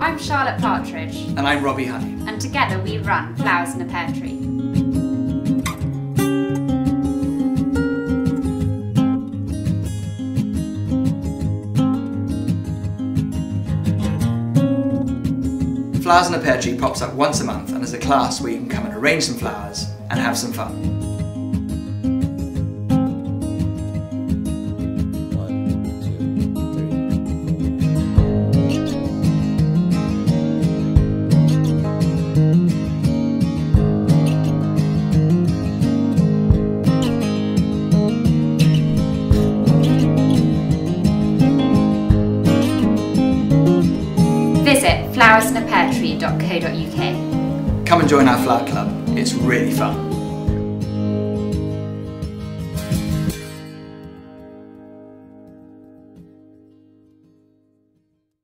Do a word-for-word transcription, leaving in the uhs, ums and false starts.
I'm Charlotte Partridge. And I'm Robbie Honey. And together we run Flowers in a Pear Tree. Flowers in a Pear Tree pops up once a month and is a class where you can come and arrange some flowers and have some fun. Visit flowers in a pear tree dot co dot U K. Come and join our flower club, it's really fun.